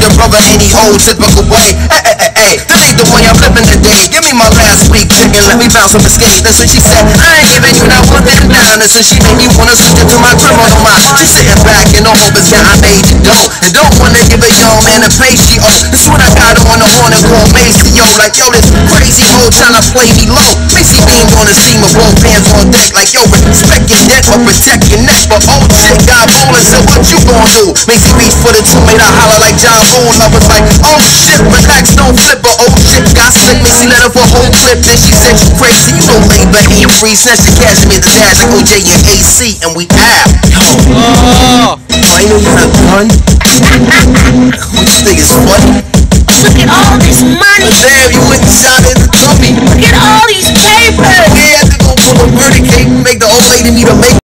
your brother any old typical way. Hey, this ain't the way I'm living today. Give me my last week chicken, let me bounce up and skate. Listen, she said, I ain't giving you not one thing down. Listen, she made me wanna switch into my criminal mind. She sitting back and all hope is that I made you dough. And don't wanna give a young man a pay she owe. This what I got on the horn and call Macy, yo. Like, yo, this crazy hoe tryna play me low. Macy beam on the scene with both hands on deck. Like, yo, respect your neck or protect your neck. But old shit got ballin', so what you gon' do? Macy reach for the two, made her holler like John Boone. I was like, oh shit, relax, don't flip. But old shit got slick. Macy let her for a whole clip. Then she said you crazy. You know labor ain't free. Since she cashed me the dash like OJ and AC. And we out. Oh, I know you have fun. What you think is funny? Look at all this money. Damn, you